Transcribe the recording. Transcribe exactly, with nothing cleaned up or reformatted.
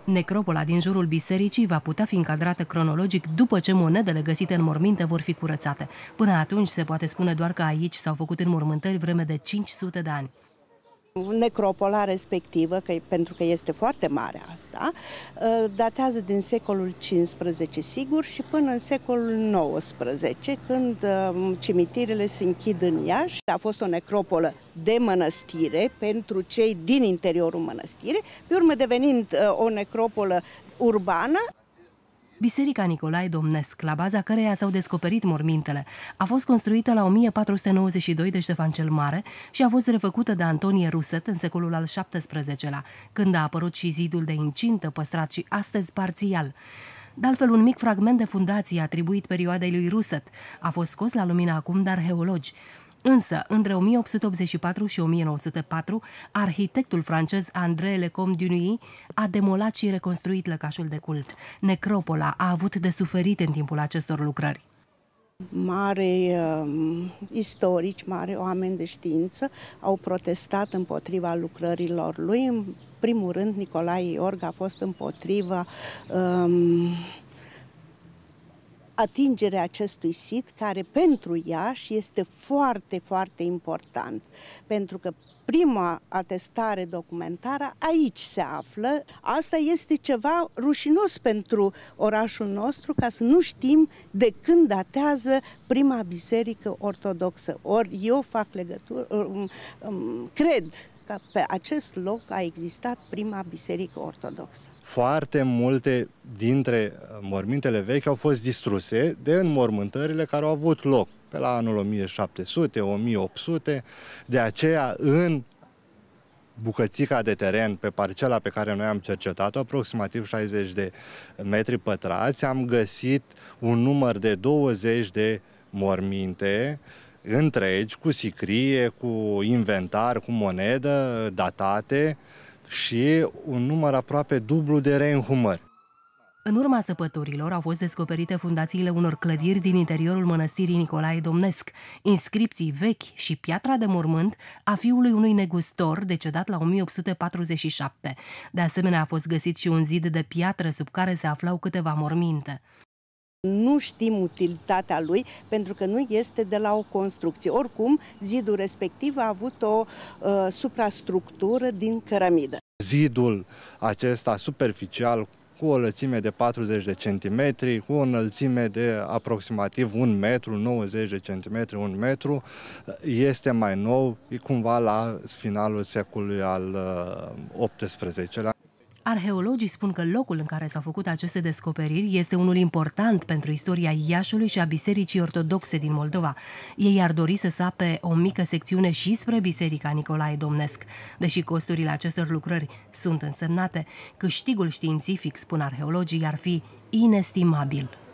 Necropola din jurul bisericii va putea fi încadrată cronologic după ce monedele găsite în morminte vor fi curățate. Până atunci se poate spune doar că aici s-au făcut înmormântări vreme de cinci sute de ani. Necropola respectivă, că, pentru că este foarte mare asta, datează din secolul cincisprezece, sigur, și până în secolul nouăsprezece, când cimitirele se închid în Iași. A fost o necropolă de mănăstire pentru cei din interiorul mănăstirii, pe urmă devenind o necropolă urbană. Biserica Nicolae Domnesc, la baza căreia s-au descoperit mormintele, a fost construită la o mie patru sute nouăzeci și doi de Ștefan cel Mare și a fost refăcută de Antonie Ruset în secolul al șaptesprezecelea, când a apărut și zidul de incintă, păstrat și astăzi parțial. De altfel, un mic fragment de fundație atribuit perioadei lui Ruset a fost scos la lumină acum de arheologi. Însă, între o mie opt sute optzeci și patru și o mie nouă sute patru, arhitectul francez André Lecomte Dunuy a demolat și reconstruit lăcașul de cult. Necropola a avut de suferit în timpul acestor lucrări. Mari uh, istorici, mari oameni de știință au protestat împotriva lucrărilor lui. În primul rând, Nicolae Iorga a fost împotriva um, atingerea acestui sit, care pentru Iași este foarte, foarte important, pentru că prima atestare documentară aici se află. Asta este ceva rușinos pentru orașul nostru, ca să nu știm de când datează prima biserică ortodoxă. Ori eu fac legătură, cred că pe acest loc a existat prima biserică ortodoxă. Foarte multe dintre mormintele vechi au fost distruse de înmormântările care au avut loc pe la anul o mie șapte sute, o mie opt sute, de aceea în bucățica de teren, pe parcela pe care noi am cercetat-o, aproximativ șaizeci de metri pătrați, am găsit un număr de douăzeci de morminte întregi, cu sicrie, cu inventar, cu monedă, datate și un număr aproape dublu de reînhumări. În urma săpăturilor au fost descoperite fundațiile unor clădiri din interiorul mănăstirii Nicolae Domnesc, inscripții vechi și piatra de mormânt a fiului unui negustor decedat la o mie opt sute patruzeci și șapte. De asemenea, a fost găsit și un zid de piatră sub care se aflau câteva morminte. Nu știm utilitatea lui, pentru că nu este de la o construcție. Oricum, zidul respectiv a avut o uh, suprastructură din cărămidă. Zidul acesta superficial, cu o lățime de patruzeci de centimetri, cu o înălțime de aproximativ un metru, nouăzeci de centimetri, un metru, este mai nou, e cumva la finalul secolului al optsprezecelea. Arheologii spun că locul în care s-au făcut aceste descoperiri este unul important pentru istoria Iașului și a Bisericii Ortodoxe din Moldova. Ei ar dori să sape o mică secțiune și spre Biserica Nicolae Domnesc. Deși costurile acestor lucrări sunt însemnate, câștigul științific, spun arheologii, ar fi inestimabil.